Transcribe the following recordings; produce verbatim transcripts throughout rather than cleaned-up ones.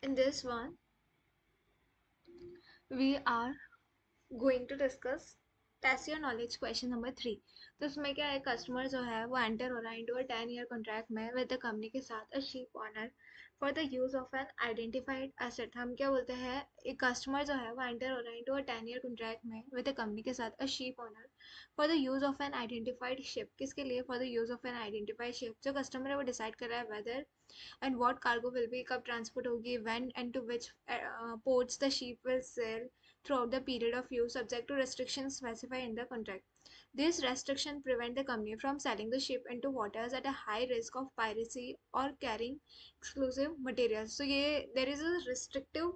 In this one, we are going to discuss test your knowledge question number three. तो इसमें क्या है, customer जो है वो एंटर हो रहा है into a ten year contract में विद द कंपनी के साथ a ship owner for the use of an identified asset. हम क्या बोलते हैं, एक कस्टमर जो है वो एंटर हो रहा है into a ten year contract में विद द कंपनी के साथ a ship owner for the use of an identified ship. किसके लिए? For the use of an identified ship. जो कस्टमर है वो डिसाइड कर रहा है whether and what cargo will be, कब ट्रांसपोर्ट होगी, when and to which uh, ports the ship will sail throughout the period of use subject to restrictions specified in the contract. This restriction prevent the company from selling the ship into waters at a high risk of piracy or carrying exclusive materials. So ये there is a restrictive,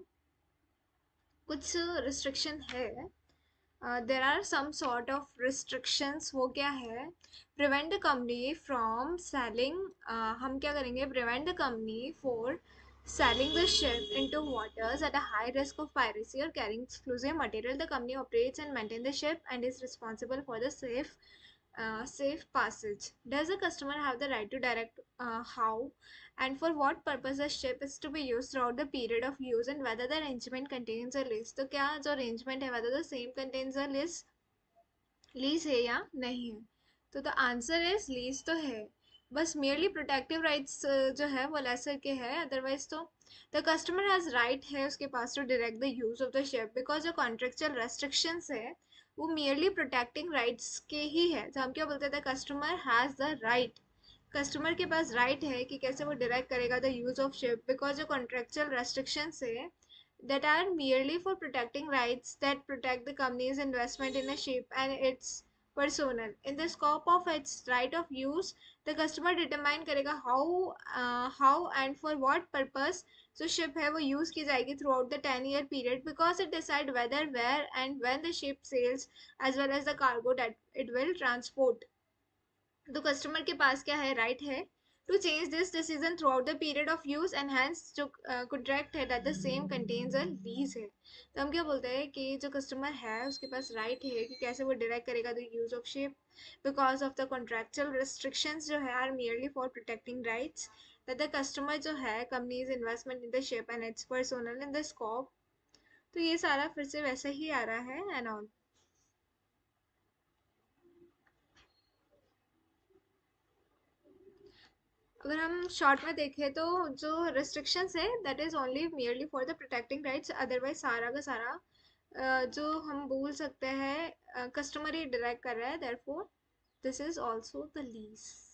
कुछ restriction है, there are some sort of restrictions. वो क्या है? Prevent the company from selling, हम क्या करेंगे, prevent the company for selling the ship into waters at a high risk of piracy or carrying exclusive material. The company operates and maintains the ship and is responsible for the safe uh, safe passage. Does the customer have the right to direct uh, how and for what purpose the ship is to be used throughout the period of use and whether the arrangement contains a lease? तो क्या जो arrangement है whether the same contains a lease lease है या नहीं है? तो the answer is lease तो है, बस मेयरली प्रोटेक्टिव राइट्स जो है वो लेसर के है, अदरवाइज तो द कस्टमर हैज राइट है उसके पास to direct the use of the ship, because जो कॉन्ट्रेक्चुअल रेस्ट्रिक्शंस है वो मेयरली प्रोटेक्टिंग राइट्स के ही है। तो हम क्या बोलते हैं, the customer has the right, customer के पास राइट है कि कैसे वो डायरेक्ट करेगा the use of ship, because जो कॉन्ट्रेक्चुअल रेस्ट्रिक्शंस है that are merely for protecting rights that protect the company's investment in a ship and its personnel. In the scope of its right of use, the customer determine करेगा how uh, how and for what purpose जो ship है वो use की जाएगी throughout the ten year period, because it decide whether, where and when the ship sails as well as the cargo that it will transport. तो customer के पास क्या है, राइट है to change this decision throughout the period of use and hence जो contract है that the same contains a lease है। तो हम क्या बोलते हैं कि जो कस्टमर है उसके पास राइट है कि कैसे वो डायरेक्ट करेगा the use of ship, because of the contractual restrictions जो है are merely for protecting rights that the customer जो है company's investment in the ship and its personal in the scope. तो ये सारा फिर से वैसा ही आ रहा है एंड ऑल। अगर हम शॉर्ट में देखें तो जो रिस्ट्रिक्शंस है that is only merely for the protecting rights, otherwise सारा का सारा अ, जो हम बोल सकते हैं कस्टमर ही डायरेक्ट कर रहा है, therefore this is also the lease.